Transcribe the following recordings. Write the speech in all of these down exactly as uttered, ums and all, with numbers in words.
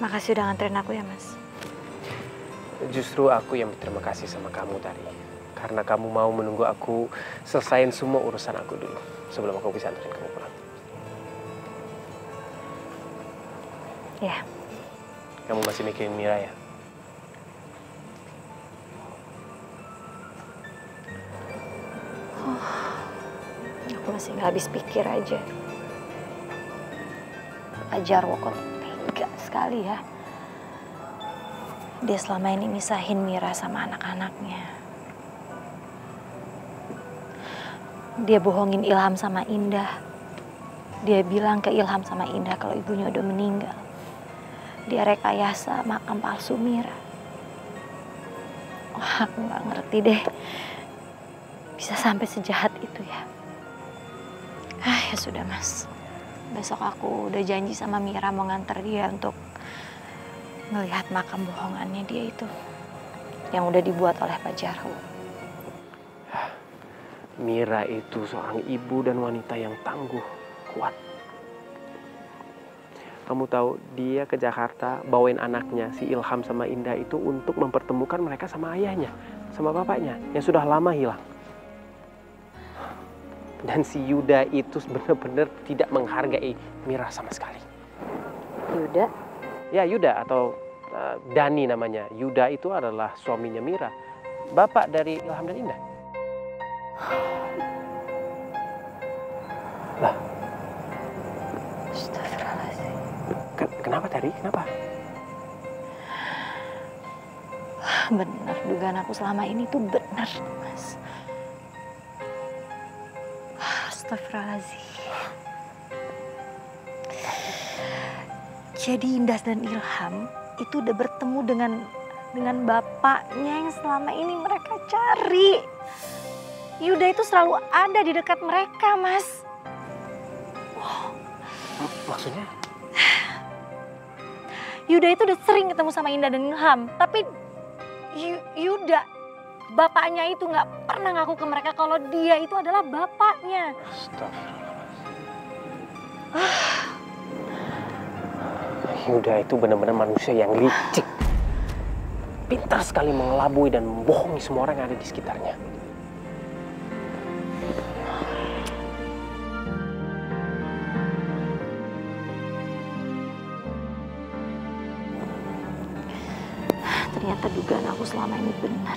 Makasih udah nganterin aku ya, Mas. Justru aku yang berterima kasih sama kamu tadi. Karena kamu mau menunggu aku selesaiin semua urusan aku dulu. Sebelum aku bisa anterin kamu pulang. Ya. Kamu masih mikirin Mira ya? Oh, aku masih nggak habis pikir aja. Ajar kok tega sekali ya. Dia selama ini misahin Mira sama anak-anaknya. Dia bohongin Ilham sama Indah. Dia bilang ke Ilham sama Indah kalau ibunya udah meninggal. Dia rekayasa makam palsu Mira. Wah, aku nggak ngerti deh. Bisa sampai sejahat itu ya. Ah, ya sudah, Mas. Besok aku udah janji sama Mira mau nganter dia untuk melihat makam bohongannya dia itu. Yang udah dibuat oleh Pak Jarwo. Mira itu seorang ibu dan wanita yang tangguh, kuat. Kamu tahu, dia ke Jakarta bawain anaknya, si Ilham sama Indah itu untuk mempertemukan mereka sama ayahnya, sama bapaknya, yang sudah lama hilang. Dan si Yuda itu benar-benar tidak menghargai Mira sama sekali. Yuda? Ya, Yuda atau uh, Dani namanya. Yuda itu adalah suaminya Mira. Bapak dari Ilham dan Indah. Lah. Astagfirullahaladzim. Kenapa tadi? Kenapa? Benar, dugaan aku selama ini tuh benar, Mas. Astagfirullahaladzim. Jadi Indah dan Ilham itu udah bertemu dengan dengan bapaknya yang selama ini mereka cari. Yuda itu selalu ada di dekat mereka, Mas. Wow. Maksudnya? Yuda itu udah sering ketemu sama Indah dan Ilham, tapi Yuda, bapaknya itu nggak pernah ngaku ke mereka kalau dia itu adalah bapaknya. Astagfirullahaladzim. Yuda itu benar-benar manusia yang licik. Pintar sekali mengelabui dan membohongi semua orang yang ada di sekitarnya. Ternyata dugaan aku selama ini benar.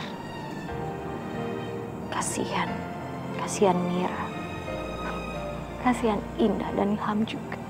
Kasihan, kasihan Mira, kasihan Indah dan Ilham juga.